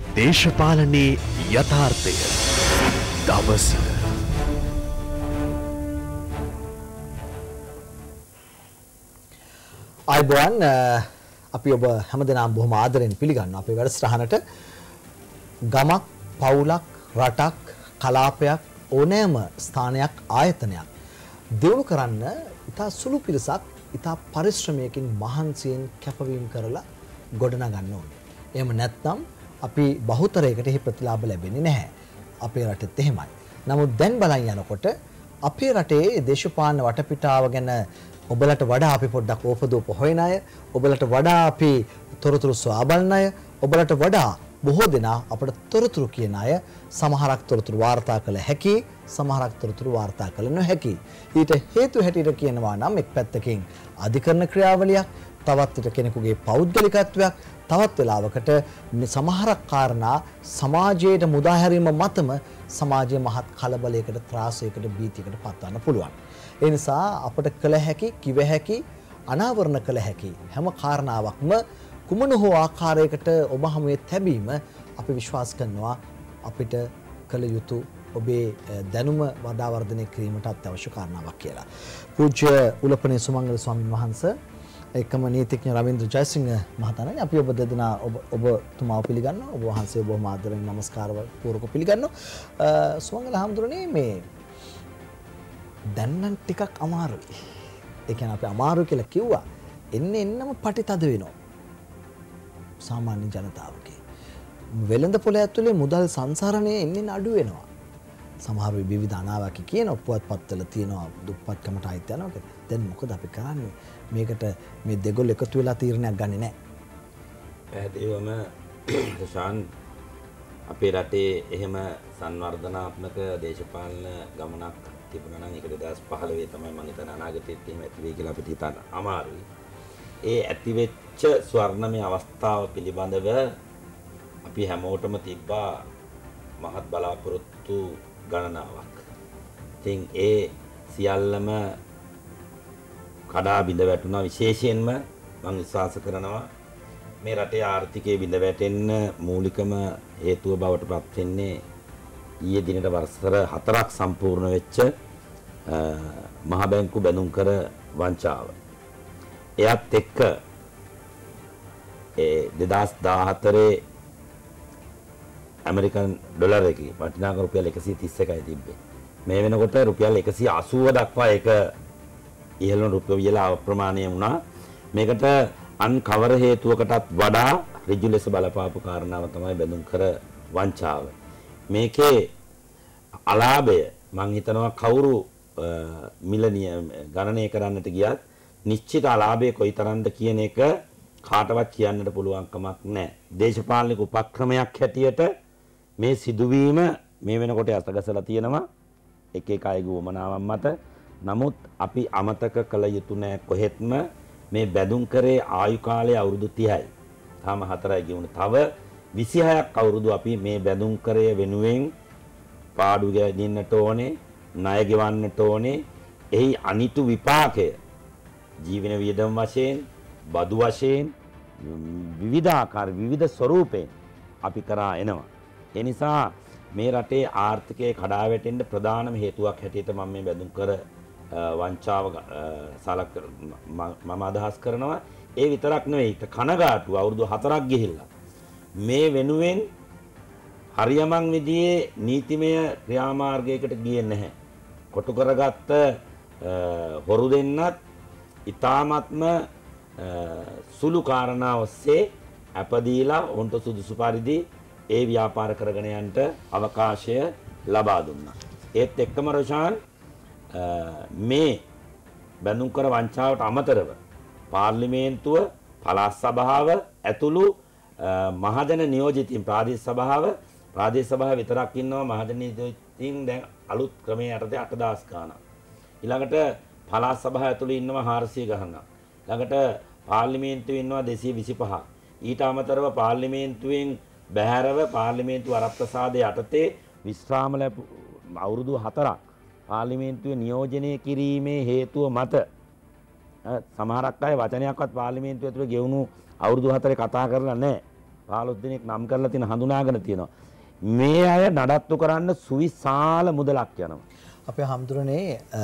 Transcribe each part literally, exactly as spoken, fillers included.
දේශපාලනයේ යථාර්ථය දවස අයිබෝන් අපි ඔබ හැමදෙනාම බොහොම ආදරෙන් පිළිගන්නවා අපේ වැඩසටහනට. ගමක්, පවුලක්, රටක්, කලාපයක් ඕනෑම ස්ථානයක් ආයතනයක් දියුණු කරන්න ඉතා සුළු පිරිසක් ඉතා පරිශ්‍රමයකින් මහන්සියෙන් කැපවීම කරලා ගොඩනගන්න ඕනේ. එහෙම නැත්නම් අපි බහුතරයකට එහි ප්‍රතිලාභ ලැබෙන්නේ නැහැ. අපේ රටෙත් එහෙමයි. නමුත් දැන් බලන් යනකොට අපේ රටේ දේශපාලන වටපිටාව ගැන ඔබලට වඩා අපි පොඩ්ඩක් ඕපදූප හොයන අය, ඔබලට වඩා අපි තොරතුරු සොයා බලන අය, ඔබලට වඩා බොහෝ දෙනා අපට තොරතුරු කියන අය සමහරක් තොරතුරු වාර්තා කළ හැකි, සමහරක් තොරතුරු වාර්තා කළ නොහැකි. ඊට හේතු හැටියට කියනවා නම් එක් පැත්තකින් අධිකරණ ක්‍රියාවලියක්, තවත් විට කෙනෙකුගේ පෞද්ගලිකත්වයක්, තවත් වෙලාවකට සමහරක් කාරණා සමාජයට මුදා හැරීම මතම සමාජයේ මහත් කලබලයකට, ත්‍රාසයකට, භීතියකට පත්වන්න පුළුවන්. ඒ නිසා අපට කළ හැකි, කිව හැකි, අනාවරණ කළ හැකි හැම කාරණාවක්ම කුමන හෝ ආකාරයකට ඔබ හමුවේ තැබීම අපි විශ්වාස කරනවා අපිට කළ යුතු ඔබේ දැනුම වඩා වර්ධනය කිරීමට අත්‍යවශ්‍ය කාරණාවක් කියලා. පූජ්‍ය උලපනේ සුමංගල ස්වාමීන් වහන්සේ එකම නීතිඥ රවීන්ද්‍ර ජයසිංහ මහතාණන් අපි ඔබ දෙදෙනා ඔබ ඔබතුමාව පිළිගන්නවා. ඔබ වහන්සේ බොහොම ආදරෙන් নমස්කාර පූර්වක පිළිගන්නවා. සුමංගල හඳුරන්නේ මේ දැන් නම් ටිකක් අමාරුයි. ඒ කියන්නේ අපි අමාරු කියලා කිව්වා. එන්න එන්නම පටිතද වෙනවා. සාමාන්‍ය ජනතාවගේ. වෙළඳ පොළ ඇතුලේ මුදල් සංසරණය එන්නේ අඩු වෙනවා. සමහර විවිධ අනාවකි කියන පුවත්පත්වල තියෙනවා දුප්පත්කමට අයිති යනවා. දැන් මොකද අපි කරන්නේ? මේකට මේ දෙගොල්ල එකතු වෙලා තීරණයක් ගන්නෙ නැහැ. පැහැදිලිවම ශාන් අපේ රටේ එහෙම සංවර්ධනාත්මක දේශපාලන ගමනක් තිබුණා නම් ඒක දෙදාස් පහළොව තමයි මම හිතන අනාගතයේත් එහෙම ඇති වෙයි කියලා අපිට හිතන්න අමාරුයි. ඒ ඇති වෙච්ච ස්වර්ණමය අවස්ථාව පිළිබඳව අපි හැමෝටම තිබ්බා මහත් බලාපොරොත්තු ගණනාවක්. ඉතින් ඒ සියල්ලම කඩා බිඳ වැටුණා. විශේෂයෙන්ම මම විශ්වාස කරනවා මේ රටේ ආර්ථිකය බිඳ වැටෙන්න මූලිකම හේතුව බවට පත් වෙන්නේ ඊයේ දිනට වසර හතරක් සම්පූර්ණ වෙච්ච මහ බැංකු බැඳුම් කර වංචාව. එයත් එක්ක ඒ දෙදාස් දාහතරේ ඇමරිකන් ඩොලර් එකේ වටිනාකම රුපියල් එකසිය තිස් එකයි තිබ්බේ. මේ වෙනකොට රුපියල් එකසිය අසූව දක්වා ඒක ඉහළම රුපියල් අප්‍රමාණය වුණා. මේකට අන් කවර හේතුවකටත් වඩා ඍජු ලෙස බලපාපු කාරණාව තමයි බැඳුම් කර වංචාව. මේකේ අලාභය මම හිතනවා කවුරු මිලනිය ගණනය කරන්නට ගියත් නිශ්චිත අලාභය කොයිතරම්ද කියන එක කාටවත් කියන්නට පුළුවන් කමක් නැහැ. දේශපාලනික උපක්‍රමයක් හැටියට මේ සිදුවීම මේ වෙනකොට අසගසලා තියෙනවා එක එක අයගේ වමනාවන් මත. නමුත් අපි අමතක කළ යුතු නෑ කොහෙත්ම මේ බැඳුම් කරේ ආයු කාලය අවුරුදු තිහයි. තාම හතරයි ගියුණු. තව විසිහයක් අවුරුදු අපි මේ බැඳුම් කරය වෙනුවෙන් පාඩු ගෙනින්නට ඕනේ, ණය ගෙවන්නට ඕනේ. එහි අනිතු විපාකය ජීවන වියදම් වශයෙන්, බදු වශයෙන් විවිධාකාර විවිධ ස්වරූපයෙන් අපි කරා එනවා. ඒ නිසා මේ රටේ ආර්ථිකයේ කඩා වැටෙන්න ප්‍රධානම හේතුවක් හැටියට මම මේ බැඳුම් කර වංචාව සලක මම අදහස් කරනවා. ඒ විතරක් නෙවෙයි කනගාටුව අවුරුදු හතරක් ගිහිල්ලා මේ වෙනුවෙන් හරියමං විදිහේ නීතිමය ක්‍රියාමාර්ගයකට ගියේ නැහැ. කොටු කරගත්ත හොරු දෙන්නත් ඊ타ත්ම සුළු කාරණා ඔස්සේ අපදීලා උන්ට සුදුසු පරිදි ඒ ව්‍යාපාර කරගෙන යන්නට අවකාශය ලබා දුන්නා. ඒත් එක්කම රොෂාන් මේ බැඳුම් කර වංචාවට අමතරව පාර්ලිමේන්තුව, පළාත් සභාව ඇතුළු මහජන නියෝජිතින් ප්‍රාදේශ සභාව ප්‍රාදේශ සභාව විතරක් ඉන්නවා මහජන නියෝජිතින් දැන් අලුත් ක්‍රමයේ යටතේ අටදාස් ගාණක්. ඊළඟට පළාත් සභාව ඇතුළේ ඉන්නවා හාරසිය ගණනක්. ළඟට පාර්ලිමේන්තුවේ ඉන්නවා දෙසිය විසිපහක්. ඊට අමතරව පාර්ලිමේන්තුවෙන් බැහැරව පාර්ලිමේන්තු වරප්‍රසාදයේ යටතේ විශ්‍රාම ලැබු අවුරුදු හතරක් පාර්ලිමේන්තුවේ නියෝජනය කිරීමේ හේතුව මත සමහරක් අය වචනයක්වත් පාර්ලිමේන්තුව ඇතුලේ ගෙවුණු අවුරුදු හතරේ කතා කරලා නැහැ. පහළොස් දිනක් නම් කරලා තියෙන හඳුනාගෙන තියෙනවා. මේ අය නඩත්තු කරන්න සුවිශාල මුදලක් යනවා. අපේ හම්දුරනේ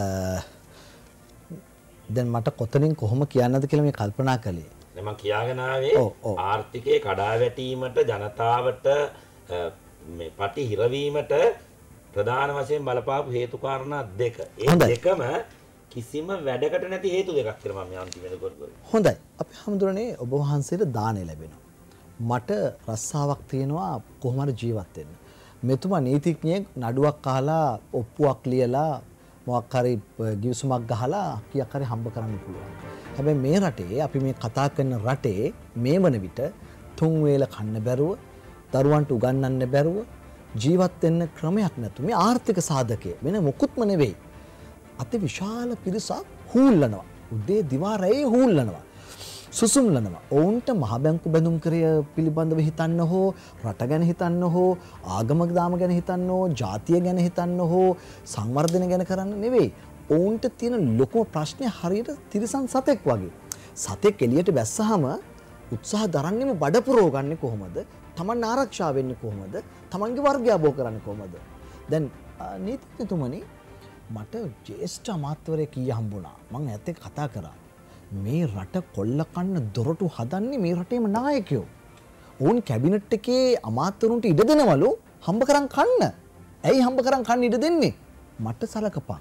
දැන් මට කොතනින් කොහොම කියන්නද කියලා මේ කල්පනා කළේ. මම කියාගෙන ආවේ ආර්ථිකයේ කඩාවැටීමට ජනතාවට මේ පටි හිරවීමට ප්‍රධාන වශයෙන් බලපාපු හේතු කාරණා දෙක. ඒ දෙකම කිසිම වැඩකට නැති හේතු දෙකක් කියලා මම අන්තිමට කරගන්නවා. හොඳයි. අපි හම්දුරනේ ඔබ වහන්සේට දාණය ලැබෙනවා. මට රස්සාවක් තියෙනවා කොහොම හරි ජීවත් වෙන්න. මෙතුමා නීතිඥයෙක් නඩුවක් අහලා ඔප්පුවක් ලියලා මොකක් හරි ගිවිසුමක් ගහලා කීයක් හරි හම්බ කරන්න පුළුවන්. හැබැයි මේ රටේ අපි මේ කතා කරන රටේ මේ වන විට තුන් වේල කන්න බැරුව, දරුවන්ට උගන්වන්න බැරුව ජීවත් වෙන්න ක්‍රමයක් නැතු. මේ ආර්ථික සාධකය වෙන මොකුත්ම නෙවෙයි. අති විශාල පිරිසක් හූල්ලනවා. උදේ දිවා රැයේ හූල්ලනවා. සුසුම්ලනවා. ඔවුන්ට මහ බැංකු බැඳුම් කරය පිළිබඳව හිතන්න හෝ රට ගැන හිතන්න හෝ ආගමක දාම ගැන හිතන්න හෝ ජාතිය ගැන හිතන්න හෝ සංවර්ධන ගැන කරන්න නෙවෙයි. ඔවුන්ට තියෙන ලොකුම ප්‍රශ්නේ හරියට තිරිසන් සතෙක් වගේ. සතෙක් එළියට බැස්සහම උත්සාහ දරන්නේම බඩ පුරව ගන්නේ කොහොමද? Taman ආරක්ෂා වෙන්නේ කොහොමද? Tamanගේ වර්ගය අබෝ කරන්නේ කොහොමද? දැන් නීතිඥතුමනි මට ජ්‍යෙෂ්ඨ අමාත්‍යවරයෙක් කීය හම්බුණා. මම ඇත්ත එක්ක කතා කරා. මේ රට කොල්ල කන්න දොරටු හදන්නේ මේ රටේම නායකයෝ. ඕන් කැබිනට් එකේ අමාත්‍යවරුන්ට ඉඩ දෙනවලු හම්බ කරන් කන්න. ඇයි හම්බ කරන් කන්න ඉඩ දෙන්නේ? මට සලකපන්.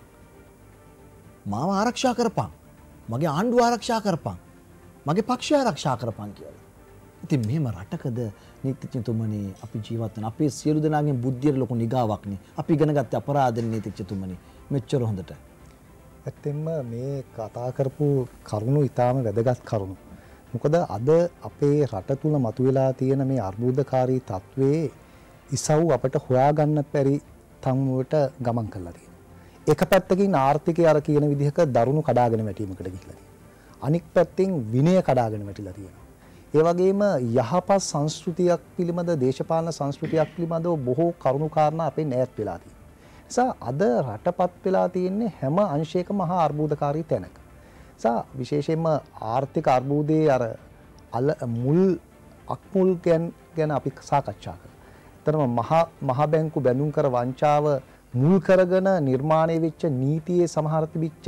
මාව ආරක්ෂා කරපන්. මගේ ආණ්ඩුව ආරක්ෂා කරපන්. මගේ පක්ෂය ආරක්ෂා කරපන් කියලා. ඉතින් මෙහෙම රටකද නීතිඥතුමනි අපි ජීවත් වෙන අපේ සියලු දෙනාගේ බුද්ධියට ලොකු නිගාවක්නේ. අපි ඉගෙන ගත්තේ අපරාධ නීතිඥතුමනි. මෙච්චර හොඳට. ඇත්තෙන්ම මේ කතා කරපු කරුණු ඊටාම වැදගත් කරුණු. මොකද අද අපේ රට තුල මතුවලා තියෙන මේ අර්බුදකාරී තත්වයේ ඉසව් අපට හොයාගන්න බැරි තමුවට ගමන් කරලා තියෙනවා. එක පැත්තකින් ආර්ථිකය අර කියන විදිහක දරුණු කඩාගෙන වැටීමකට ගිහිල්ලා තියෙනවා. අනික් පැත්තෙන් විනය කඩාගෙන වැටිලා තියෙනවා. ඒ වගේම යහපත් සංස්කෘතියක් පිළිබඳ දේශපාලන සංස්කෘතියක් පිළිබඳව බොහෝ කරුණු කාරණා අපේ නැත් වෙලා තියෙනවා. නිසා අද රටපත් වෙලා තියෙන්නේ හැම අංශයකම මහා අර්බුදකාරී තැනක. නිසා විශේෂයෙන්ම ආර්ථික අර්බුදයේ අර අල මුල් අක්මුල් ගැන අපි සාකච්ඡා කරා. එතරම් මහා මහ බැංකු බැඳුම් කර වංචාව මුල් කරගෙන නිර්මාණය වෙච්ච නීතියේ සමහර තිබිච්ච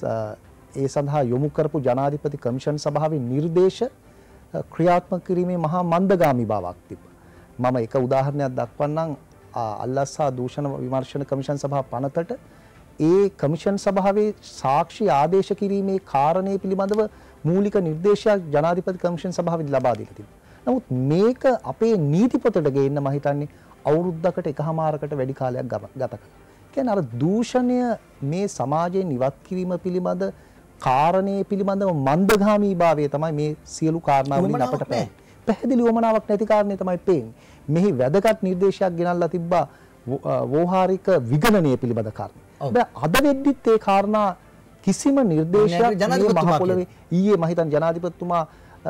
ඒ සඳහා යොමු කරපු ජනාධිපති කමිෂන් සභාවේ නිර්දේශ ක්‍රියාත්මක කිරීමේ මහා මන්දගාමී බවක් තිබ්බා. මම එක උදාහරණයක් දක්වන්නම්. අල්ලස්සා දූෂණ විමර්ශන කමිෂන් සභාව පනතට ඒ කමිෂන් සභාවේ සාක්ෂි ආදේශ කිරීමේ කාරණේ පිළිබඳව මූලික නිර්දේශයක් ජනාධිපති කමිෂන් සභාවෙන් ලබා දීලා තිබුණා. නමුත් මේක අපේ නීති පොතට ගේන්න මම හිතන්නේ අවුරුද්දකට එකහමාරකට වැඩි කාලයක් ගත කළා. කියන්නේ අර දූෂණය මේ සමාජයෙන් ඉවත් කිරීම පිළිබඳ කාරණේ පිළිබඳව මන්දගාමීභාවය තමයි මේ සියලු කාරණා වලින් අපට පේන්නේ. පැහැදිලි වමනාවක් නැති කාරණේ තමයි පේන්නේ. මෙහි වැදගත් නිර්දේශයක් ගෙනල්ලා තිබ්බා වෝහාරික විගණනය පිළිබඳ කාරණා. හැබැයි අද වෙද්දිත් ඒ කාරණා කිසිම නිර්දේශයක් මේ මහ පොළවේ ඊයේ මම හිතන්නේ ජනාධිපතිතුමා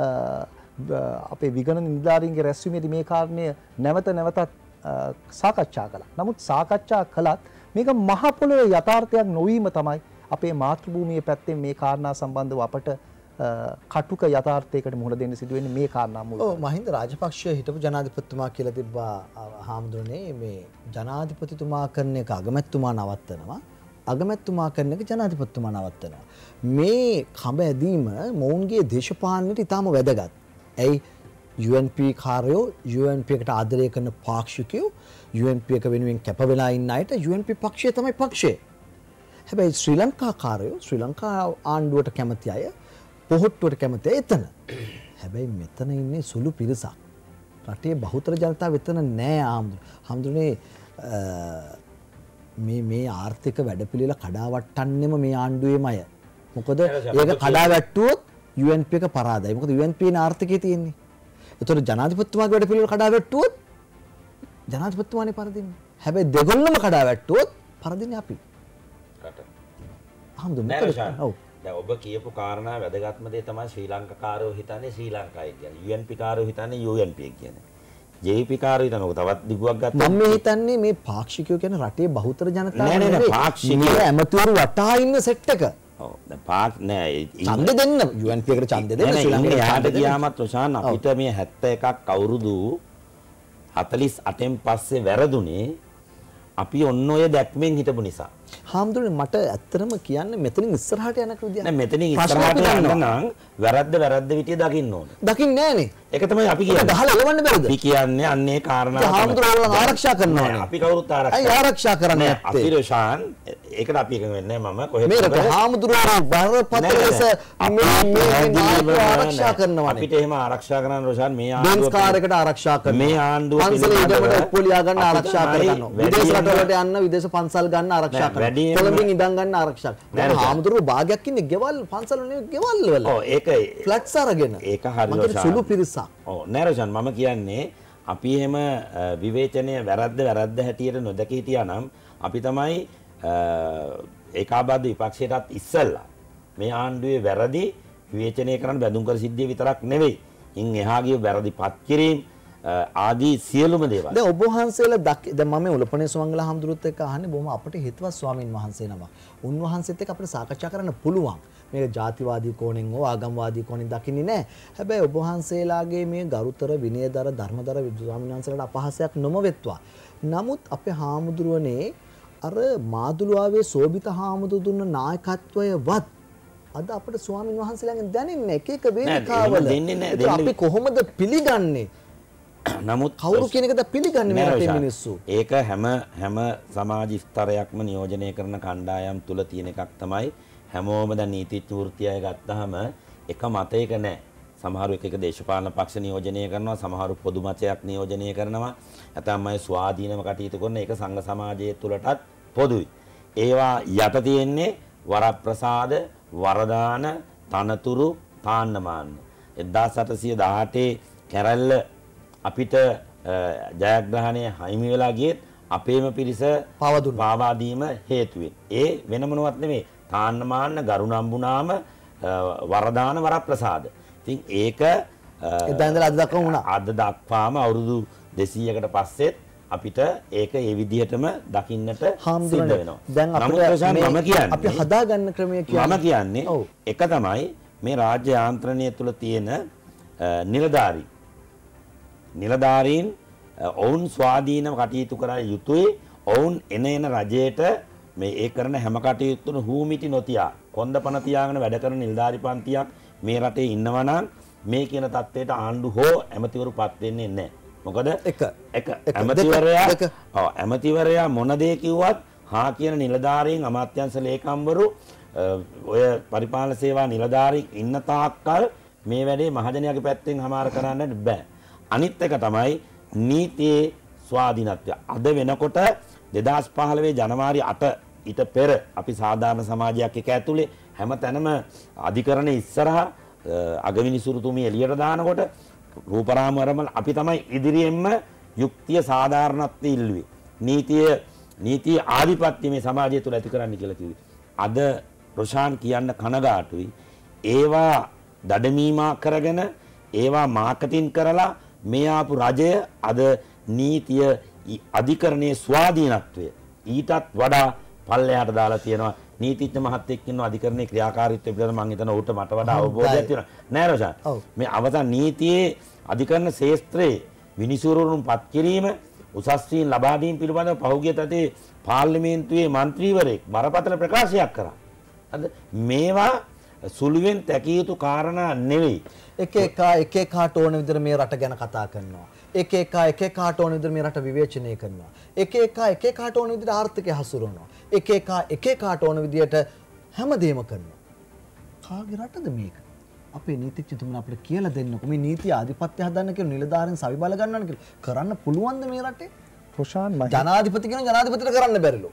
අපේ විගණන නිලධාරීන්ගේ රැස්වීමේදී මේ කාරණය නැවත නැවතත් සාකච්ඡා කළා. නමුත් සාකච්ඡා කළත් මේක මහ පොළවේ යථාර්ථයක් නොවීම තමයි අපේ මාතෘභූමියේ පැත්තෙන් මේ කාරණා සම්බන්ධව අපට කටුක යථාර්ථයකට මුහුණ දෙන්න සිදු වෙන්නේ මේ කාරණා මුල. ඔව් මහින්ද රාජපක්ෂ හිටපු ජනාධිපතිතුමා කියලා තිබ්බා හාමුදුරනේ මේ ජනාධිපතිතුමා කරන එක අගමැතිතුමා නවත්තනවා. අගමැතිතුමා කරන එක ජනාධිපතිතුමා නවත්තනවා. මේ කඹ ඇදීම මොවුන්ගේ දේශපාලනයට ඉතාම වැදගත්. ඇයි යූ එන් පී කාර්යෝ යූ එන් පී එකට ආදරය කරන පාක්ෂිකයෝ යූ එන් පී එක වෙනුවෙන් කැප වෙලා ඉන්න අයට යූ එන් පී පක්ෂය තමයි පක්ෂය. හැබැයි ශ්‍රී ලංකා කාර්යෝ ශ්‍රී ලංකා ආණ්ඩුවට කැමති අය පොහොට්ටුවට කැමති එතන. හැබැයි මෙතන ඉන්නේ සුළු පිරිසක්. රටේ බහුතර ජනතාව එතන නෑ ආම්දුනේ මේ මේ ආර්ථික වැඩපිළිවෙල කඩාවට්ටන්නෙම මේ ආණ්ඩුවේම අය. මොකද ඒක කඩාවැට්ටුවොත් යූ එන් පී එක පරාදයි. මොකද යූ එන් පී නේ ආර්ථිකයේ තියෙන්නේ. ඒතකොට ජනාධිපතිතුමාගේ වැඩපිළිවෙල කඩාවැට්ටුවොත් ජනාධිපතිතුමානේ පරදින්නේ. හැබැයි දෙගොල්ලම කඩාවැට්ටුවොත් පරදින්නේ අපි. රට. ආම්දුනේ ඔව්. දැන් ඔබ කියපු කාරණා වැදගත්ම දේ තමයි ශ්‍රී ලංකාකාරයෝ හිතන්නේ ශ්‍රී ලංකාවයි කියන්නේ. යූ එන් පී කාරයෝ හිතන්නේ යූ එන් පී කියන්නේ. ජේ වී පී කාරයෝ හිතන්නේ ඔක තවත් දිගුවක් ගත්තා. මම මේ හිතන්නේ මේ පාක්ෂිකයෝ කියන්නේ රටේ බහුතර ජනතාව නෑ නෑ නෑ පාක්ෂිකයෝ ඇමතිවරු වටා ඉන්න සෙට් එක. ඔව් දැන් පාක් නෑ ඡන්දෙ දෙන්න යු එන් පී එකට ඡන්දෙ දෙන්න ශ්‍රී ලංකාවේ යාට ගියාමත් රොෂාන් අපිට මේ හැත්තෑ එකක් අවුරුදු හතළිස් අටෙන් පස්සේ වැරදුනේ අපි ඔන්න ඔය දැක්මෙන් හිටපු නිසා. හාමුදුරනේ මට ඇත්තටම කියන්නේ මෙතනින් ඉස්සරහට යන කෘතිය. නෑ මෙතනින් ඉස්සරහට යන්න නම් වැරද්ද වැරද්ද විදිය දකින්න ඕනේ. දකින්නේ නෑනේ. ඒක තමයි අපි කියන්නේ. ගහලා එවන්න බැරිද? අපි කියන්නේ අන්නේ කාරණා තමයි. හාමුදුරුවෝ ආරක්ෂා කරනවානේ. අපි කවුරුත් ආරක්ෂා. අය ආරක්ෂා කරන්නේ නැත්තේ. අපි රොෂාන් ඒකට අපි එකඟ වෙන්නේ මම කොහෙද මේකට හාමුදුරුවෝ බරපතල ලෙස මේ මේ ආරක්ෂා කරනවානේ. අපිට එහෙම ආරක්ෂා කරන්න රොෂාන් මේ ආණ්ඩුව බෙන්ස් කාර් එකට ආරක්ෂා කරනවා. මේ ආණ්ඩුව පන්සලේ ඉඩමට ඔප්පුලියා ගන්න ආරක්ෂා කරනවා. විදේශ රටවලට යන්න විදේශ පන්සල් ගන්න ආරක්ෂා කරනවා. කොළඹින් ඉඳන් ගන්න ආරක්ෂා. දැන් හාමුදුරුවෝ භාගයක් ඉන්නේ ගෙවල් පන්සල් නෙවෙයි ගෙවල් වල. ඔව් ඒක ෆ්ලැට්ස් අරගෙන. ඒක හරි රොෂාන්. සුළු පිරිසක්. ඔව් නෑ රොෂාන් මම කියන්නේ අපි එහෙම විවේචනය වැරද්ද වැරද්ද හැටියට නොදක හිටියා නම් අපි තමයි ඒකාබද්ධ විපක්ෂයටත් ඉස්සෙල්ලා මේ ආණ්ඩුවේ වැරදි විවේචනය කරන්න බැඳුම් කර සිද්ධිය විතරක් නෙවෙයි. ඉන් එහා ගිය වැරදි පත් කිරීම ආදී සියලුම දේවල්. දැන් ඔබ වහන්සේලා දැන් මම මේ උලපනේ සුමංගල හාමුදුරුවොත් එක්ක අහන්නේ බොහොම අපිට හිතවත් ස්වාමින් වහන්සේ නමක්. උන්වහන්සේත් එක්ක අපිට සාකච්ඡා කරන්න පුළුවන්. මේක ජාතිවාදී කෝණෙන් හෝ ආගම්වාදී කෝණෙන් දකින්නේ නැහැ. හැබැයි ඔබ වහන්සේලාගේ මේ ගරුතර විනයදර ධර්මදර ස්වාමීන් වහන්සේලාට අපහාසයක් නොමවෙත්වා. නමුත් අපේ හාමුදුරුවනේ අර මාදුළුවාවේ සෝබිත හාමුදුරු දුන්න නායකත්වයවත් අද අපේ ස්වාමීන් වහන්සේලාගෙන් දැනෙන්නේ එක එක වේදිකාවල. අපි කොහොමද පිළිගන්නේ? නමුත් කවුරු කියන එකද පිළිගන්නේ මේ රටේ මිනිස්සු? ඒක හැම හැම සමාජ ස්තරයක්ම නියෝජනය කරන කණ්ඩායම් තුල තියෙන එකක් තමයි හැමෝම දැන් නීතිඥ වෘත්තිය ගත්තාම එක මතයක නැහැ. සමහරු එක එක දේශපාලන පක්ෂ නියෝජනය කරනවා, සමහරු පොදු මතයක් නියෝජනය කරනවා. නැත්නම් අය ස්වාධීනව කටයුතු කරන එක සංඝ සමාජයේ තුලටත් පොදුයි. ඒවා යට තියෙන්නේ වරප්‍රසාද, වරදාන, තනතුරු, තාන්නමාන. එක්දාස් අටසිය දහඅටේ කැරැල්ල අපිට ජයග්‍රහණය හිමි වෙලා ගියෙත් අපේම පිරිස පාවා දීම හේතුවෙන්. ඒ වෙන මොනවත් නෙමෙයි. තාන්නමාන, ගරුණම්බුනාම, වරදාන, වරප්‍රසාද. ඉතින් ඒක එදා ඉඳලා අද දක්වාම වුණා. අද දක්වාම අවුරුදු දෙසීයකට පස්සෙත් අපිට ඒක ඒ විදිහටම දකින්නට සිද්ධ වෙනවා. දැන් අපිට මම කියන්නේ අපි හදාගන්න ක්‍රමය කියන්නේ මම කියන්නේ එක තමයි මේ රාජ්‍ය යාන්ත්‍රණය තුළ තියෙන නිලධාරී නිලධාරීන් ඔවුන් ස්වාධීනව කටයුතු කර යුතුයි. ඔවුන් එන එන රජයට මේ ඒ කරන හැම කටයුත්තම හූමිටි නොතියා කොන්දපන තියාගෙන වැඩ කරන නිලධාරී පන්තියක් මේ රටේ ඉන්නවා නම් මේ කියන தത്വයට ආණ්ඩු හෝ ඇමතිවරු පත් වෙන්නේ නැහැ. මොකද එක එක ඇමතිවරයා ඔව් ඇමතිවරයා මොන දේ කිව්වත් හා කියන නිලධාරීන් අමාත්‍යංශ ලේකම්වරු ඔය පරිපාලන සේවා නිලධාරීන් ඉන්න තාක්කල් මේ වැඩේ මහජනයාගේ පැත්තෙන් හමාර කරන්නට බෑ. අනිත් එක තමයි නීතියේ ස්වාධීනත්වය. අද වෙනකොට දෙදාස් පහළොව ජනවාරි අට ඊට පෙර අපි සාධාරණ සමාජයක් එක ඇතුලේ හැම තැනම අධිකරණ ඉස්සරහා අගවිනිසුරුතුමිය එළියට දානකොට රූපරාම වරමල් අපි තමයි ඉදිරියෙන්ම යුක්තිය සාධාරණත්වය ඉල්ලුවේ. නීතිය නීතිය ආධිපත්‍ය මේ සමාජය තුළ ඇති කරන්න කියලා කිව්වේ. අද රොෂාන් කියන්න කනගාටුයි. ඒවා දඩමීමා කරගෙන ඒවා මාකටින් කරලා මේ ආපු රජය අද නීතිය අධිකරණයේ ස්වාධීනත්වය ඊටත් වඩා පල්ලෙහාට දාලා තියෙනවා. නීතිඥ මහත්තයෙක් ඉන්නවා අධිකරණයේ ක්‍රියාකාරීත්වය පිළිබඳව මම හිතනවා ඌට මට වඩා අවබෝධයක් තියෙනවා. නෑ රොෂාන්. මේ අවසන් නීතියේ අධිකරණ ශාස්ත්‍රයේ විනිසුරුවරුන් පත් කිරීම උසස් වීම ලබා දීම පිළිබඳව පහුගිය තතේ පාර්ලිමේන්තුවේ മന്ത്രിවරයෙක් බරපතල ප්‍රකාශයක් කරා. අද මේවා සුළුවෙන් තැකිය යුතු කාරණා නෙවෙයි. එක එක එක එකාට ඕන විදිහට මේ රට ගැන කතා කරනවා. එක එක එක එකාට ඕන විදිහට මේ රට විවේචනය කරනවා. එක එක එක එකාට ඕන විදිහට ආර්ථිකය හසුරවනවා. එක එක එක එකාට ඕන විදිහට හැමදේම කරනවා. කාගේ රටද මේක? අපේ නීතිඥතුමා අපිට කියලා දෙන්නකෝ මේ නීතිය ආධිපත්‍ය හදන්න කියලා නිලධාරීන් සවි බල ගන්නවන කියලා. කරන්න පුළුවන්ද මේ රටේ? රොෂාන් මම ජනාධිපති කියන ජනාධිපතිට කරන්න බැරිලු.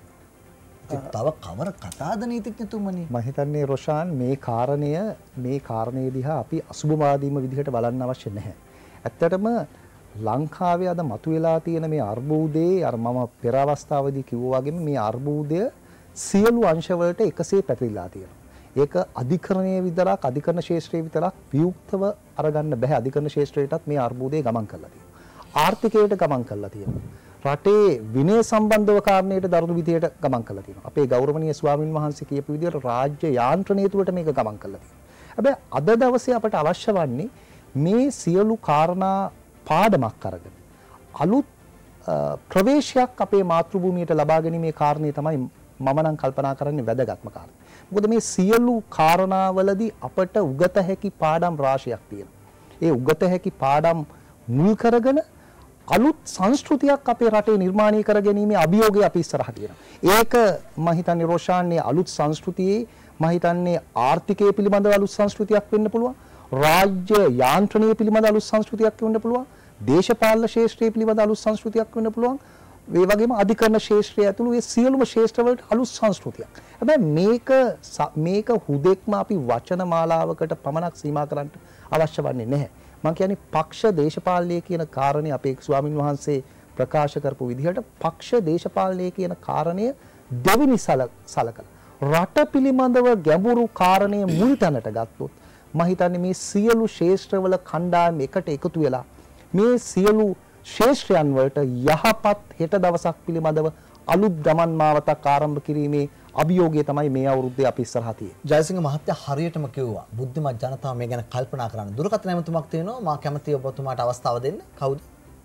තව කවර කතාද නීතිඥතුමනි? මම හිතන්නේ රොෂාන් මේ කාරණය මේ කාරණේ දිහා අපි අසුබවාදීම විදිහට බලන්න අවශ්‍ය නැහැ. ඇත්තටම ලංකාවේ අද මතුවලා තියෙන මේ අර්බුදේ අර මම පෙර අවස්ථාවේදී කිව්වා වගේම මේ අර්බුදය සියලු අංශවලට එකසේ පැතිරලා තියෙනවා. ඒක අධිකරණයේ විතරක් අධිකරණ ශාස්ත්‍රයේ විතරක් වියුක්තව අරගන්න බෑ. අධිකරණ ශාස්ත්‍රයටත් මේ අර්බුදේ ගමන් කරලා තියෙනවා. ආර්ථිකයට ගමන් කරලා තියෙනවා. රටේ විනය සම්බන්ධව කාරණයට දරුණු විදියට ගමන් කරලා තියෙනවා. අපේ ගෞරවනීය ස්වාමින් වහන්සේ කියපු විදියට රාජ්‍ය යාන්ත්‍රණය තුළට මේක ගමන් කරලා තියෙනවා. හැබැයි අද දවසේ අපට අවශ්‍ය වන්නේ මේ සියලු කාරණා පාඩමක් අරගෙන අලුත් ප්‍රවේශයක් අපේ මාතෘභූමියට ලබා ගැනීමේ කාරණේ තමයි මම නම් කල්පනා කරන්නේ වැදගත්ම කාරණේ. මොකද මේ සියලු කාරණාවලදී අපට උගත හැකි පාඩම් රාශියක් තියෙනවා. ඒ උගත හැකි පාඩම් මුල් කරගෙන අලුත් සංස්කෘතියක් අපේ රටේ නිර්මාණය කර ගැනීමේ අභියෝගය අපි ඉස්සරහ තියෙනවා. ඒක මම හිතන්නේ රෝෂාන්නේ අලුත් සංස්කෘතියේ මම හිතන්නේ ආර්ථිකය පිළිබඳව අලුත් සංස්කෘතියක් වෙන්න පුළුවන්. රාජ්‍ය යාන්ත්‍රණය පිළිබඳ අලුත් සංස්කෘතියක් වෙන්න පුළුවන්. දේශපාලන ශාස්ත්‍රය පිළිබඳ අලුත් සංස්කෘතියක් වෙන්න පුළුවන්. ඒ වගේම අධිකරණ ශාස්ත්‍රය ඇතුළු ඒ සියලුම ශාස්ත්‍රවලට අලුත් සංස්කෘතියක්. හැබැයි මේක මේක හුදෙක්ම අපි වචන මාලාවකට පමණක් සීමා කරන්න අවශ්‍ය වන්නේ නැහැ. මම කියන්නේ පක්ෂ දේශපාලනය කියන කාරණේ අපේ ස්වාමින් වහන්සේ ප්‍රකාශ කරපු විදිහට පක්ෂ දේශපාලනය කියන කාරණය දෙවෙනි සලකලා රට පිළිබඳව ගැඹුරු කාරණේ මුල් තැනට ගත්තොත් මම හිතන්නේ මේ සියලු ශාස්ත්‍රවල කණ්ඩායම් එකට එකතු වෙලා මේ සියලු ශාස්ත්‍රයන් වලට යහපත් හෙට දවසක් පිළිබඳව අලුත් ගමන් මාවතක් ආරම්භ කිරීමේ අභියෝගය තමයි මේ අවුරුද්දේ අපි ඉස්සරහා තියෙන්නේ. ජයසිංහ මහත්තයා හරියටම කිව්වා. බුද්ධිමත් ජනතාව මේ ගැන කල්පනා කරන්න. දුරකථන ඇමතුමක් තියෙනවා. මා කැමතියි ඔබතුමාට අවස්ථාව දෙන්න. කවුද?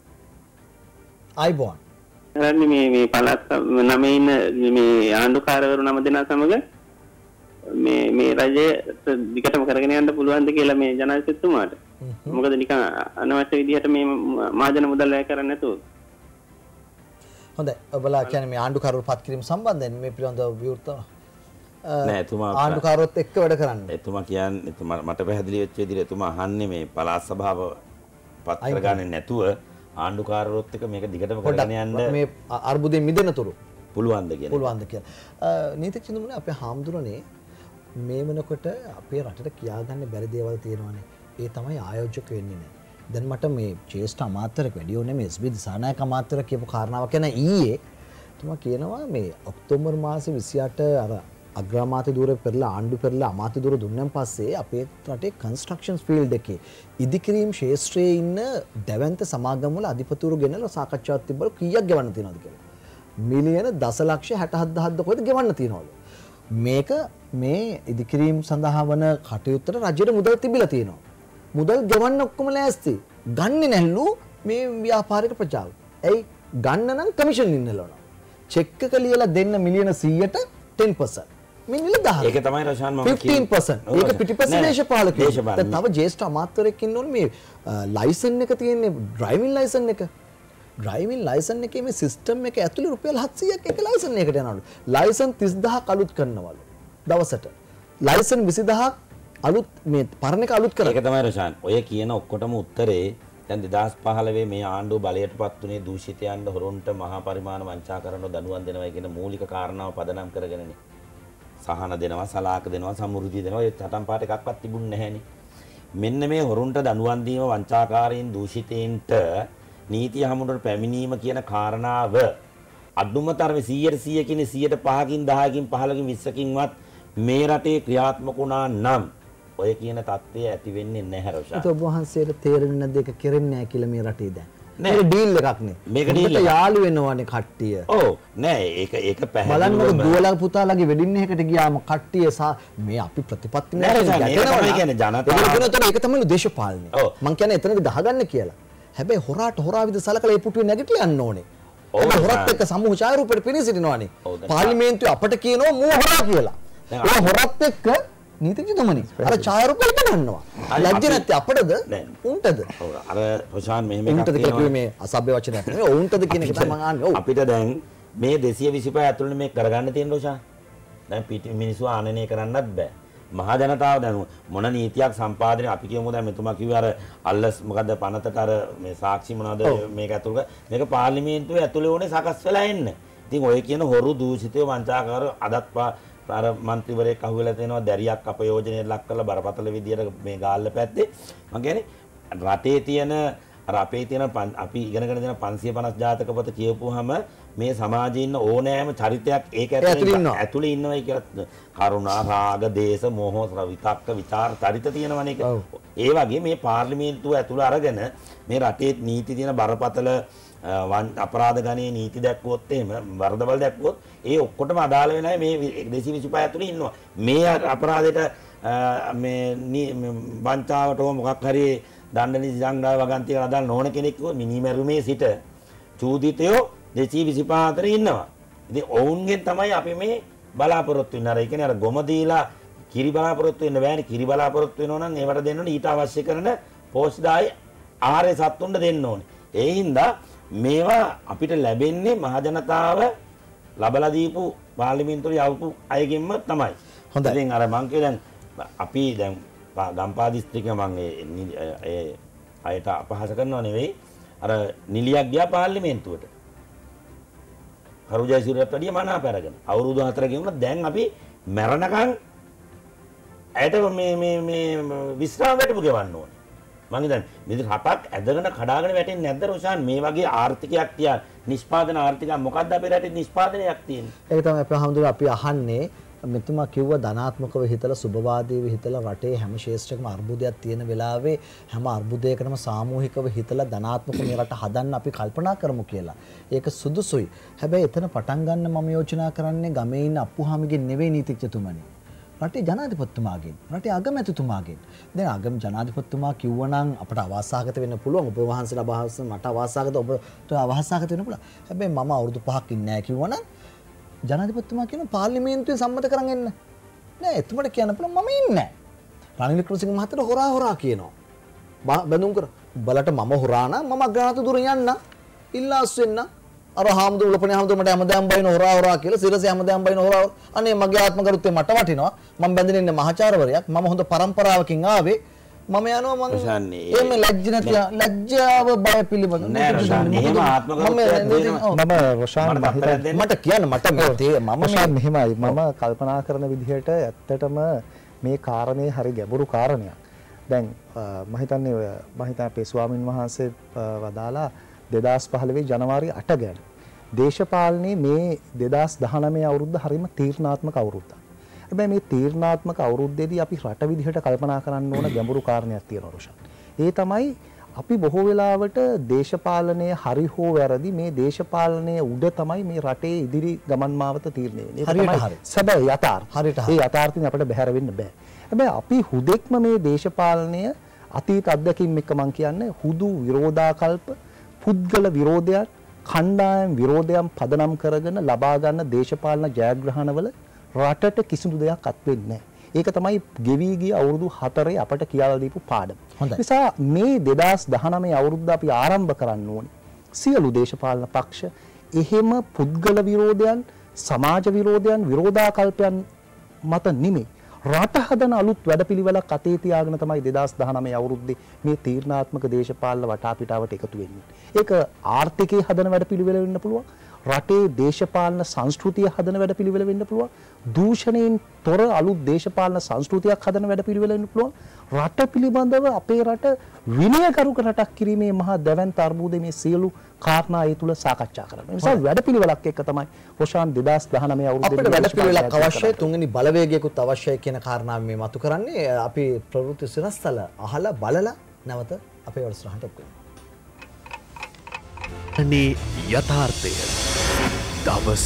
අයිබෝන්. රන්නේ මේ මේ පළාත් නමේ ඉන්න මේ ආණ්ඩුකාරවරු නම දෙනා සමග මේ මේ රජය දිගටම කරගෙන යන්න පුළුවන්ද කියලා මේ ජනාධිපතිතුමාට. මොකද නිකන් අනවශ්‍ය විදිහට මේ මහජන මුදල් වැය කරන්නේ නැතුව. හොඳයි. ඔබලා කියන්නේ මේ ආණ්ඩුකාරවරු පත් කිරීම සම්බන්ධයෙන් මේ පිළිබඳව විවෘත නෑ එතුමා ආණ්ඩුකාරවරුත් එක්ක වැඩ කරන්නේ. එතුමා කියන්නේ එතුමා මට පැහැදිලි වෙච්ච විදිහට එතුමා අහන්නේ මේ පළාත් සභාව පත් කරගන්නේ නැතුව ආණ්ඩුකාරවරුත් එක්ක මේක දිගටම කරගෙන යන්න මේ අර්බුදයෙන් මිදෙන තුරු පුළුවන්ද කියලා. පුළුවන්ද කියලා. නීතිඥතුමනි අපේ හාමුදුරනේ මේ වෙනකොට අපේ රටට කියාගන්න බැරි දේවල් තියෙනවානේ. ඒ තමයි ආයෝජක වෙන්නේ නැහැ. දැන් මට මේ ජේෂ්ඨ අමාත්‍යවරයෙක් වැඩියෝ නෙමෙයි එස් බී දිසානායක අමාත්‍යවරයෙක් කියපු කාරණාවක් ගැන ඊයේ තුමා කියනවා මේ ඔක්තෝබර් මාසේ විසිඅට අර අග්‍රාමාත්‍ය ධූරය පෙරලා ආණ්ඩු පෙරලා අමාත්‍ය ධූර දුන්නන් පස්සේ අපේ රටේ කන්ස්ට්‍රක්ෂන් ෆීල්ඩ් එකේ ඉදිකිරීම් ශාස්ත්‍රයේ ඉන්න දැවැන්ත සමාගම් වල අධිපතිවරු ගෙනලා සාකච්ඡාවක් තිබ්බලු කීයක් ගෙවන්න තියනවද කියලා. මිලියන දසලක්ෂ හැටහත් දහසක් කොහෙද ගෙවන්න තියනවලු. මේක මේ ඉදිකිරීම් සඳහා වන කටයුත්තට රජයට මුදල් තිබිලා තියෙනවා. මුදල් ගෙවන්න ඔක්කොම ලෑස්ති. ගන්නෙ නැල්ලු මේ ව්‍යාපාරික ප්‍රජාව. ඇයි ගන්න නම් කමිෂන් ඉන්නලවනවා. චෙක් එක ලියලා දෙන්න මිලියන සීයට ටෙන් පර්සන්ට්. මේ නිලධාරී. ඒක තමයි රෂාන් මම ෆිෆ්ටීන් පර්සන්ට්. ඒක පිටිපස්සේ දේශපාලකයෝ. දැන් තව ජේෂ්ඨ අමාත්‍යවරයෙක් ඉන්න ඕනේ මේ ලයිසන් එක තියෙන්නේ ඩ්‍රයිවිං ලයිසන් එක. ඩ්‍රයිවිං ලයිසන් එකේ මේ සිස්ටම් එක ඇතුලේ රුපියල් හත්සීයක් එක ලයිසන් එකකට යනවලු. ලයිසන් තිස් දහසක් අලුත් කරනවලු දවසට. ලයිසන් විසි දහසක් අලුත් මේ පරණ එක අලුත් කරා. ඒක තමයි රෂාන්. ඔය කියන ඔක්කොටම උත්තරේ දැන් දෙදාස් පහළොව මේ ආණ්ඩුව බලයටපත් උනේ දූෂිතයන්ට හොරුන්ට මහා පරිමාණ වංචා කරන දනුවම් දෙනවා කියන මූලික කාරණාව පදනම් කරගෙනනේ. සහන දෙනවා, සලාක දෙනවා, සමෘද්ධිය දෙනවා. ඒ තටම් පාට එකක්වත් තිබුණ නැහැනේ. මෙන්න මේ හොරුන්ට දනුවම් දීම වංචාකාරීන් දූෂිතයින්ට නීතිය හමුවට පැමිණීම කියන කාරණාව අඩුම තරමේ සීයට සීයකින් සීයට පහකින් දහයකින් පහළකින් විස්සකින්වත් මේ රටේ ක්‍රියාත්මක වුණා නම් ඔය කියන தත්ත්වය ඇති වෙන්නේ නැහැ රොෂා. ඒක ඔබ වහන්සේට තේරෙන්නේ නැද්ද ඒක කෙරෙන්නේ නැහැ කියලා මේ රටේ දැන්. මේක ඩීල් එකක් නේ. මේක ඩීල් එකක්. යාළු වෙනවනේ කට්ටිය. ඔව් නෑ ඒක ඒක පැහැදිලිවම බලන්නකො දුවලා පුතාලාගේ වෙඩින් එකකට ගියාම කට්ටිය මේ අපි ප්‍රතිපත්ති නැහැ කියන්නේ ජනතාව. ඒක තමයි දේශපාලනය. මං කියන්නේ එතනදී ගහගන්න කියලා. හැබැයි හොරාට හොරා විදිහ සලකලා ඒ පුටුවේ නැගිටලා යන්න ඕනේ. ඔව් හොරත් එක්ක සමූහ ඡායාරූපෙට පිරී සිටිනවානේ. පාර්ලිමේන්තුවේ අපට කියනවා මූ හොරා කියලා. ඒ හොරත් එක්ක නීතිඥතුමනි අර ඡායාරූපෙට ගන්නවා. ලැජ්ජ නැත්තේ අපටද උන්ටද? ඔව් අර ප්‍රශාන් මෙහෙම එකක් උන්ටද කියලා මේ අසභ්‍ය වචනයක් නෙවෙයි. උන්ටද කියන එක තමයි මම අහන්නේ. ඔව් අපිට දැන් මේ දෙසිය විසිපහ ඇතුළේ මේ කරගන්න තියෙන රොෂා. දැන් පිටි මිනිස්සු ආනනය කරන්නත් බෑ. මහා ජනතාව දැන් මොන නීතියක් සම්පාදනය අපි කියමු දැන් මෙතුමා කිව්වේ අර අල්ලස් මොකද්ද පනතට අර මේ සාක්ෂි මොනවද මේක ඇතුළේ මේක පාර්ලිමේන්තුවේ ඇතුළේ ඕනේ සකස් වෙලා එන්න. ඉතින් ඔය කියන හොරු දූෂිතව වංචාකාර අදත් අර മന്ത്രിවරයෙක් අහුවෙලා තියෙනවා දැරියක් අපයෝජනයට ලක් කරලා බරපතල විදියට මේ ගාල්ල පැත්තේ. මම කියන්නේ රටේ තියෙන අර අපේ තියෙන අපි ඉගෙනගෙන දෙන පන්සිය පනස් ජාතක පොත කියවුවාම මේ සමාජයේ ඉන්න ඕනෑම චරිතයක් ඒක ඇතුළේ ඇතුළේ ඉන්නවයි කියලා කරුණා රාග දේශ මොහ විතක්ක විචාර චරිත තියෙනවනේ ඒක. ඒ වගේ මේ පාර්ලිමේන්තුව ඇතුළේ අරගෙන මේ රටේ නීති තියෙන බරපතල අපරාධ ගණයේ නීති දැක්වුවොත් එහෙම වරදවල් දැක්වුවොත් ඒ ඔක්කොටම අදාළ වෙනයි මේ දෙසිය විසිපහ ඇතුළේ ඉන්නවා. මේ අපරාධයට මේ වංචාවට හෝ මොකක් හරි දණ්ඩ නීති සංග්‍රහ වගන්තිය අදාළ නොවන කෙනෙක් මිනිමැරුමේ සිට චූදිතයෝ දෙසිය විසිපහ අතර ඉන්නවා. ඉතින් ඔවුන්ගෙන් තමයි අපි මේ බලාපොරොත්තු වෙන්නේ. අර ඒ කියන්නේ අර ගොම දීලා කිරි බලාපොරොත්තු වෙන්න බෑනේ. කිරි බලාපොරොත්තු වෙනවා නම් ඒවට දෙන්න ඕනේ ඊට අවශ්‍ය කරන පෝෂ්‍යදායි ආහාරය සත්තුන්ට දෙන්න ඕනේ. ඒ හින්දා මේවා අපිට ලැබෙන්නේ මහජනතාව ලබලා දීපු පාර්ලිමේන්තුවේ යවපු අයගෙන්ම තමයි. හොඳයි. ඉතින් අර මං කිය දැන් අපි දැන් ගම්පා දිස්ත්‍රික්කය මං ඒ අයට අපහාස කරනව නෙවෙයි. අර නිලියක් ගියා පාර්ලිමේන්තුවට. කරුජයසිරියට වැඩිය මනාප අරගෙන. අවුරුදු හතරක වුණා දැන් අපි මැරණකම් ඇයට මේ මේ මේ විශ්‍රාම වැටුපු ගෙවන්න ඕනේ. මම හිතන්නේ මේ රටක් ඇදගෙන කඩාගෙන වැටෙන්නේ නැද්ද රොෂාන් මේ වගේ ආර්ථිකයක් තියා නිෂ්පාදන ආර්ථිකයක් මොකද්ද අපේ රටේ නිෂ්පාදනයක් තියෙන්නේ. ඒක තමයි අපි හඳුනන අපි අහන්නේ මෙතුමා කිව්ව ධනාත්මකව හිතලා සුබවාදීව හිතලා රටේ හැම ශේෂ්ත්‍රයකම අර්බුදයක් තියෙන වෙලාවේ හැම අර්බුදයකටම සාමූහිකව හිතලා ධනාත්මක මේ රට හදන්න අපි කල්පනා කරමු කියලා. ඒක සුදුසුයි. හැබැයි එතන පටන් ගන්න මම යෝජනා කරන්නේ ගමේ ඉන්න අප්පුහාමිගෙන් නෙවෙයි නීතිඥතුමනි. රටේ ජනාධිපතිතුමාගෙන් රටේ අගමැතිතුමාගෙන් දැන් අගම ජනාධිපතිතුමා කිව්වනම් අපට අවාසාගත වෙන්න පුළුවන් ඔබ වහන්සේලා අවාස මට අවාසාගත ඔබට අවාසාගත වෙන්න පුළුවන් හැබැයි මම අවුරුදු පහක් ඉන්නේ නැහැ කිව්වනම් ජනාධිපතිතුමා කියන පාර්ලිමේන්තුවේ සම්මත කරන් එන්න නෑ එතුමට කියන්න පුළුවන් මම ඉන්නේ නැහැ රනිල් වික්‍රමසිංහ මහත්තයා හොරා හොරා කියනවා බඳුන් කර බලට මම හොරා නම් මම අග්‍රාහත දුර යන්න ඉල්ලාස් වෙන්න අර හාමුදුරුවෝ ලපනේ හාමුදුරුවෝ මට හැමදාම බයින හොරා හොරා කියලා සිරසේ හැමදාම බයින හොරා අනේ මගේ ආත්ම කරුත්තේ මට වටිනවා මම බැඳගෙන ඉන්නේ මහාචාර්යවරයෙක් මම හොඳ පරම්පරාවකින් ආවේ මම යනවා මම එමෙ ලැජ්ජ නැති ලැජ්ජාව බය පිළිබඳ නෑ රොෂාන් එහෙම ආත්ම කරුත්තයක් මම රොෂාන් මට කියන්න මට මේ මම මෙහෙමයි මම කල්පනා කරන විදිහට ඇත්තටම මේ කාරණේ හරි ගැඹුරු කාරණයක් දැන් මම හිතන්නේ මම හිතන්නේ අපේ ස්වාමින් වහන්සේ වදාලා දෙදාස් පහළොව ජනවාරි අට ගැන දේශපාලනයේ මේ දෙදාස් දහනවය අවුරුද්ද හරිම තීරණාත්මක අවුරුද්දක්. හැබැයි මේ තීරණාත්මක අවුරුද්දේදී අපි රට විදිහට කල්පනා කරන්න ඕන ගැඹුරු කාරණයක් තියෙනවා රොෂන්. ඒ තමයි අපි බොහෝ වෙලාවට දේශපාලනයේ හරි හෝ වැරදි මේ දේශපාලනයේ උඩ තමයි මේ රටේ ඉදිරි ගමන් මාවත තීරණය වෙන්නේ. ඒක තමයි සැබෑ යථාර්ථය. හරියට ඒ යථාර්ථයෙන් අපිට බැහැර වෙන්න බෑ. හැබැයි අපි හුදෙක්ම මේ දේශපාලනය අතීත අත්දැකීම් එක්ක මම කියන්නේ හුදු විරෝධාකල්ප පුද්ගල විරෝධයන් කණ්ඩායම් විරෝධයන් පදනම් කරගෙන ලබා ගන්න දේශපාලන ජයග්‍රහණවල රටට කිසිදු දෙයක් අත් වෙන්නේ නැහැ. ඒක තමයි ගෙවි ගිය අවුරුදු හතරේ අපට කියලා දීපු පාඩම. නිසා මේ දෙදාස් දහනවය අවුරුද්ද අපි ආරම්භ කරන්න ඕනේ. සියලු දේශපාලන පක්ෂ එහෙම පුද්ගල විරෝධයන්, සමාජ විරෝධයන්, විරෝධාකල්පයන් මත නෙමෙයි රට හදන අලුත් වැඩපිළිවෙලක් අතේ තියාගෙන තමයි දෙදාස් දහනවය අවුරුද්දේ මේ තීරණාත්මක දේශපාලන වටාපිටාවට එකතු වෙන්නේ. ඒක ආර්ථිකයේ හදන වැඩපිළිවෙල වෙන්න පුළුවන්. රටේ දේශපාලන සංස්කෘතිය හදන වැඩපිළිවෙල වෙන්න පුළුවන්. දූෂණයෙන් තොර අලුත් දේශපාලන සංස්කෘතියක් හදන වැඩපිළිවෙල වෙන්න පුළුවන්. රට පිළිබඳව අපේ රට විනයකරුක රටක් කිරීමේ මහා දැවැන්ත අර්බුදයේ මේ සියලු කාරණා ඒ තුල සාකච්ඡා කරනවා. ඒ නිසා වැඩපිළිවෙලක් එක්ක තමයි රොෂාන් දෙදාස් දහනවය අවුරුද්දේ අපිට වැඩපිළිවෙලක් අවශ්‍යයි තුන්වෙනි බලවේගයකුත් අවශ්‍යයි කියන කාරණාව මේ මතු කරන්නේ අපි ප්‍රවෘත්ති සිරස්තල අහලා බලලා නැවත අපේ වැඩසටහනට ඔප්පු කරනවා. අනේ යථාර්ථය දවස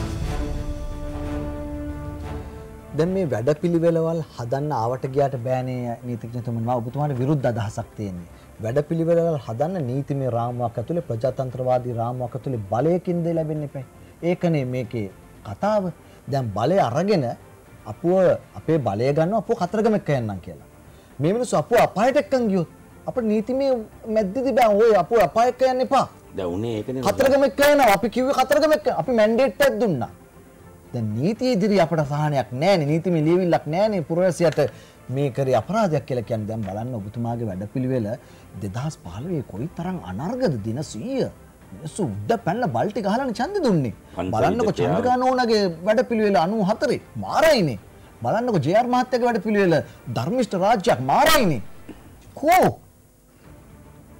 දැන් මේ වැඩපිළිවෙලවල් හදන්න ආවට ගියාට බෑනේ නීතිඥතුමනි මම ඔබතුමාට විරුද්ධ අදහසක් තියෙන්නේ. වැඩපිළිවෙලවල් හදන්න නීතිමය රාමුවක් ඇතුලේ ප්‍රජාතන්ත්‍රවාදී රාමුවක් ඇතුලේ බලයකින්ද ලැබෙන්නේ නැහැ. ඒකනේ මේකේ කතාව. දැන් බලය අරගෙන අපුව අපේ බලය ගන්නවා අපුව කතරගම එක්ක යන්නම් කියලා. මේ මිනිස්සු අපුව අපායට එක්කන් ගියොත් අපිට නීතිමය මැද්දේදී බෑ ඔය අපුව අපායට එක්ක යන්න එපා. දැන් උනේ ඒකනේ. කතරගම එක්ක යනවා අපි කිව්වේ කතරගම එක්ක අපි මැන්ඩේට් එකක් දුන්නා. දැන් නීතිය ඉදිරි අපට සහනයක් නැහැනේ නීතිමය ලියවිල්ලක් නැහැනේ පුරවැසියට මේ කරේ අපරාධයක් කියලා කියන්නේ දැන් බලන්න ඔබතුමාගේ වැඩපිළිවෙල දෙදාස් පහළොව කොයි තරම් අනර්ගද දින සීය මිනිස්සු උඩ පැනලා බල්ටි ගහලානේ ඡන්ද දුන්නේ බලන්නකො චන්ද්‍රකාන ඕනගේ වැඩපිළිවෙල අනූ හතරේ මාරයිනේ බලන්නකො ජේ.ආර් මහත්තයාගේ වැඩපිළිවෙල ධර්මිෂ්ඨ රාජ්‍යයක් මාරයිනේ කෝ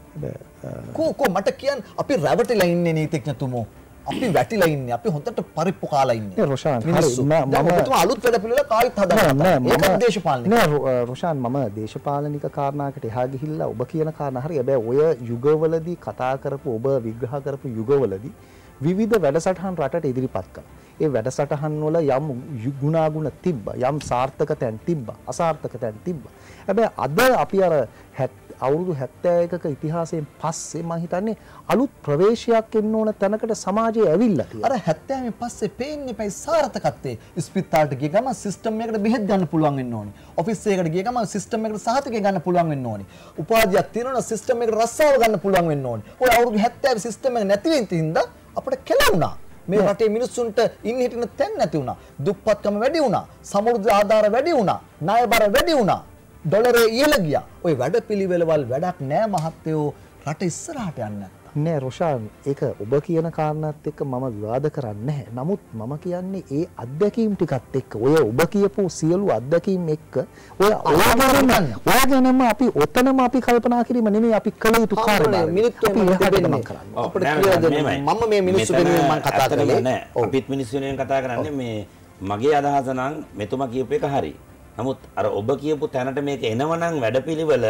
කෝ කෝ මට කියන්න අපි රැවටිලා ඉන්නේ නීතිඥතුමෝ. අපි වැටිලා ඉන්නේ. අපි හොඳට පරිප්පු කාලා ඉන්නේ. නෑ රොෂාන් හරි මම ඔබතුමා අලුත් වැඩ පිළිවෙල කායිත් හදන්න. නෑ මම ඒක දේශපාලනික. නෑ රොෂාන් මම දේශපාලනික කාරණාකට එහා ගිහිල්ලා ඔබ කියන කාරණා හරි. හැබැයි ඔය යුගවලදී කතා කරපු ඔබ විග්‍රහ කරපු යුගවලදී විවිධ වැඩසටහන් රටට ඉදිරිපත් කළා. ඒ වැඩසටහන් වල යම් ගුණාගුණ තිබ්බා. යම් සාර්ථක තැන් තිබ්බා. අසාර්ථක තැන් තිබ්බා. හැබැයි අද අපි අර අවුරුදු හැත්තෑ එකක ඉතිහාසයෙන් පස්සේ මම හිතන්නේ අලුත් ප්‍රවේශයක් එන්න ඕන තැනකට සමාජය ඇවිල්ලා තියෙනවා. අර හැත්තෑවෙන් පස්සේ පේන්නේ පයි සාර්ථකත්වයේ. ස්පිතාලට ගිය ගමන් සිස්ටම් එකකට බෙහෙත් ගන්න පුළුවන් වෙන්න ඕනේ. ඔෆිස් එකකට ගිය ගමන් සිස්ටම් එකට සහතිකය ගන්න පුළුවන් වෙන්න ඕනේ. උපාධියක් තියෙනවා සිස්ටම් එකට රස්සාව ගන්න පුළුවන් වෙන්න ඕනේ. ඔය අවුරුදු හැත්තෑවේ සිස්ටම් එක නැති වෙන තින්දා අපිට කෙලවුණා. මේ රටේ මිනිස්සුන්ට ඉන්න හිටින තැන් නැති වුණා. දුප්පත්කම වැඩි වුණා. සමෘද්ධි ආධාර වැඩි වුණා. ණය බර වැඩි වුණා. ඩොලරේ ඉහළ ගියා. ওই වැඩපිළිවෙලවල් වැඩක් නෑ මහත්තයෝ රට ඉස්සරහට යන්න. නෑ රොෂාන් ඒක ඔබ කියන කාරණාත් එක්ක මම විවාද කරන්නේ නැහැ. නමුත් මම කියන්නේ ඒ අත්දැකීම් ටිකත් එක්ක ඔය ඔබ කියපු සියලු අත්දැකීම් එක්ක ඔය ඔයාගෙනම ඔයාගෙනම අපි ඔතනම අපි කල්පනා කිරීම නෙමෙයි අපි කළ යුතු කාර්යය. මිනිත්තුවෙන් මම කරන්නේ. අපිට කියලා මම මේ මිනිස්සු වෙනුවෙන් මම කතා කරන්නේ නෑ. අපිත් මිනිස්සු වෙනුවෙන් කතා කරන්නේ මේ මගේ අදහස නම් මෙතුමා කියපු එක හරි. නමුත් අර ඔබ කියපු තැනට මේක එනවනම් වැඩපිළිවෙල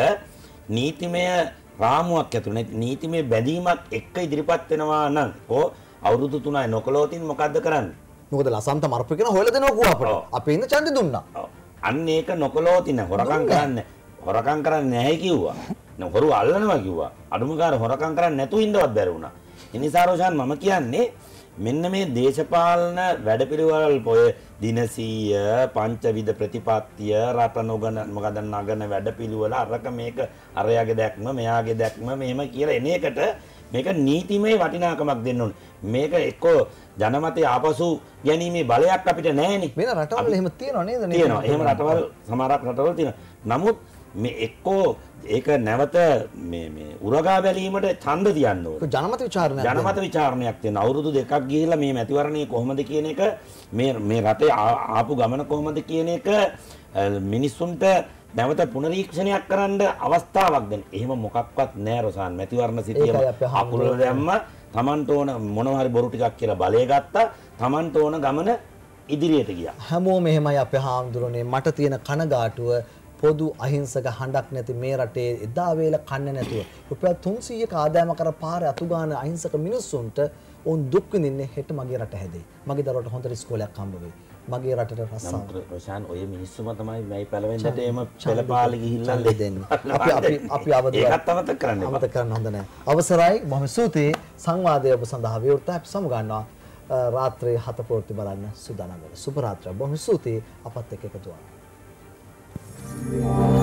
නීතිමය රාමුවක් ඇතුළේ නීතිමය බැඳීමක් එක්ක ඉදිරිපත් වෙනවා නම් ඕ අවුරුදු තුනයි නොකලෝතින් මොකද්ද කරන්නේ? මොකද ලසන්ත මරපු කෙනා හොයලා දෙනවා කෝ අපිට. අපි ඉන්න ඡන්දෙ දුන්නා. අන්න ඒක නොකලෝතින හොරකම් කරන්නේ හොරකම් කරන්නේ නැහැ කිව්වා. හොරු අල්ලනවා කිව්වා. අඩුමකාර හොරකම් කරන්නේ නැතුව ඉන්නවත් බැරි වුණා. ඒ නිසා රෝෂාන් මම කියන්නේ මෙන්න මේ දේශපාලන වැඩපිළිවෙල පොය දිනසීය පංචවිධ ප්‍රතිපත්තිය රට නොගන මොකද නගන වැඩපිළිවෙල අරක මේක අරයාගේ දැක්ම මෙයාගේ දැක්ම මෙහෙම කියලා එන එකට මේක නීතිමය වටිනාකමක් දෙන්න ඕනේ. මේක එක්කෝ ජනමතය ආපසු ගැනීමේ බලයක් අපිට නැහැනේ. වෙන රටවල එහෙම තියෙනව නේද? තියෙනවා. එහෙම රටවල් සමහරක් රටවල් තියෙනවා. නමුත් මේ එක්කෝ ඒක නැවත මේ මේ උරගා බැලීමට ඡන්ද තියන්න ඕනේ. ජනමත විචාරණයක්. ජනමත විචාරණයක් තියෙන. අවුරුදු දෙකක් ගිහිල්ලා මේ මැතිවරණය කොහොමද කියන එක මේ මේ රටේ ආපු ගමන කොහොමද කියන එක මිනිස්සුන්ට නැවත පුනරීක්ෂණයක් කරන්න අවස්ථාවක් දෙන්න. එහෙම මොකක්වත් නැහැ රොසාන්. මැතිවරණ සිටියම අකුල දැම්ම තමන්ට ඕන මොනවා හරි බොරු ටිකක් කියලා බලය ගත්තා. තමන්ට ඕන ගමන ඉදිරියට ගියා. හැමෝම එහෙමයි අපේ හාමුදුරනේ. මට තියෙන කනගාටුව පොදු අහිංසක හඬක් නැති මේ රටේ එදා වේල කන්නේ නැතුව රුපියල් තුන්සීයක ආදායම කර පාරේ අතු ගන්න අහිංසක මිනිස්සුන්ට උන් දුක් විඳින්නේ හෙට මගේ රට හැදෙයි. මගේ දරුවට හොඳ ඉස්කෝලයක් හම්බ වෙයි. මගේ රටට රස්සාව. රොෂාන් ඔය මිනිස්සුම තමයි මේ පළවෙනිට එම පෙළපාලි ගිහිල්ලා දෙන්නේ. අපි අපි අපි අවදි ඒකත් අමතක කරන්න එපා. අමතක කරන්න හොඳ නැහැ. අවසරයි බොහොම ස්තුතියි සංවාදය ඔබ සඳහා විවෘත අපි සමු ගන්නවා රාත්‍රියේ හත ප්‍රවෘත්ති බලන්න සූදානම් වෙලා. සුබ රාත්‍රියක්. බොහොම ස්තුතියි අපත් එක්ක එකතු වුණා.